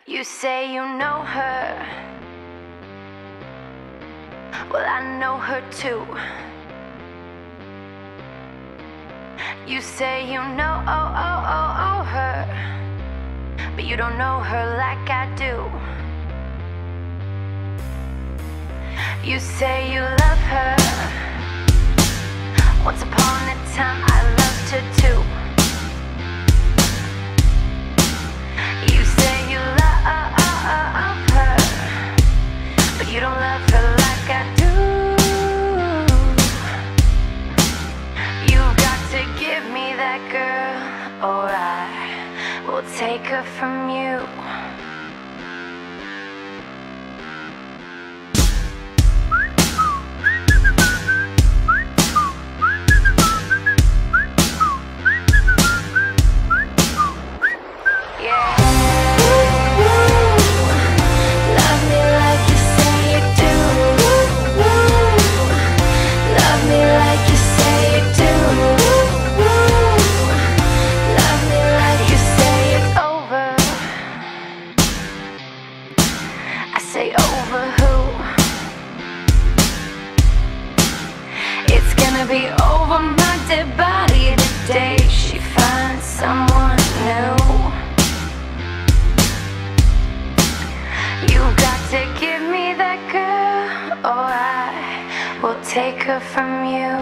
You say you know her. Well, I know her too. You say you know her, but you don't know her like I do. You say you love her. Once upon a time I loved her too. You say you love her, but you don't love her like I do. You've got to give me that girl, or I will take her from you. Be over my dead body the day she finds someone new. You got to give me that girl, or I will take her from you.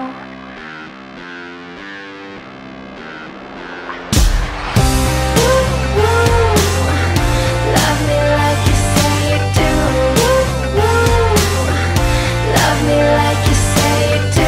Love me like you say you do. Love me like you say you do.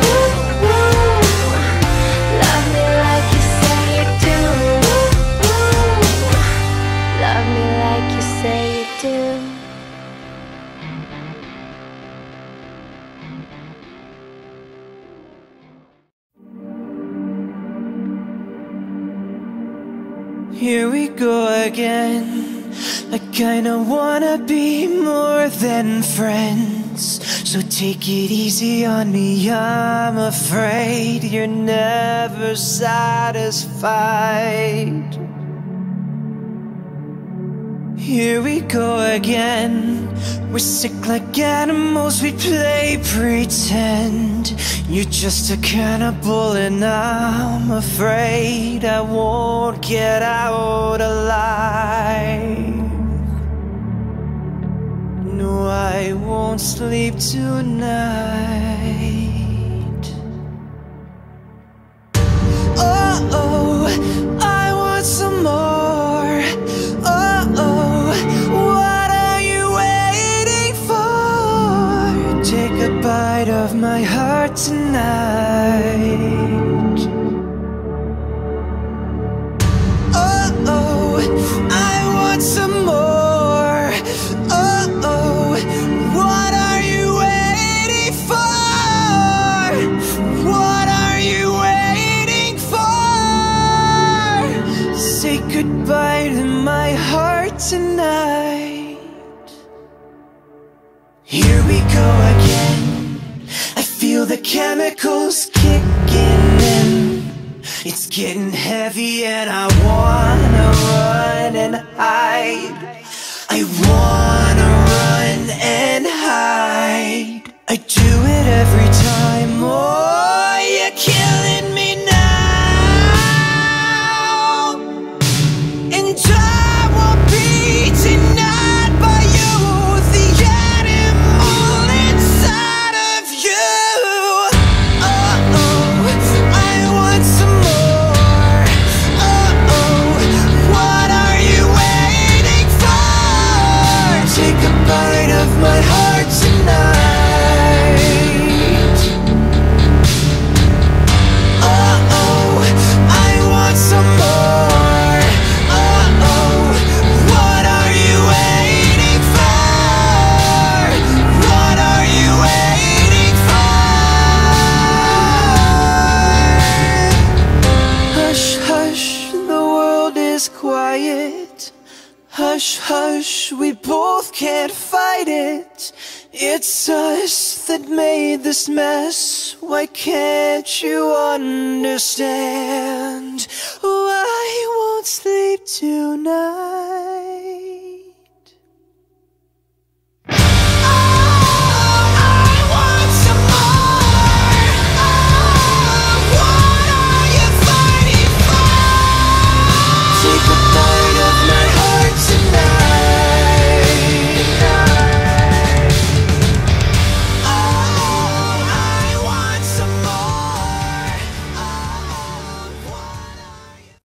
Here we go again. I kinda wanna be more than friends, so take it easy on me. I'm afraid you're never satisfied. Here we go again. We're sick like animals, we play pretend. You're just a cannibal and I'm afraid I won't get out alive. No, I won't sleep tonight. Oh, I want some more. Oh, what are you waiting for? Take a bite of my heart tonight. Oh, I want some more. Oh, what are you waiting for? What are you waiting for? Say goodbye to my heart tonight. Here we go again. I feel the chemicals kicking in. It's getting heavy and I wanna run and hide. I wanna run and hide. I do it every time. Oh, you're killing me now. And I won't be denied by you, the animal inside of you. Oh, I want some more. Oh, what are you waiting for? Take a bite of my heart tonight. Oh, I want some more. Oh, what are you waiting for? What are you waiting for? Hush, hush, the world is quiet. Hush, hush, we both can't fight it. It's us that made this mess. Why can't you understand? Oh, I won't sleep tonight.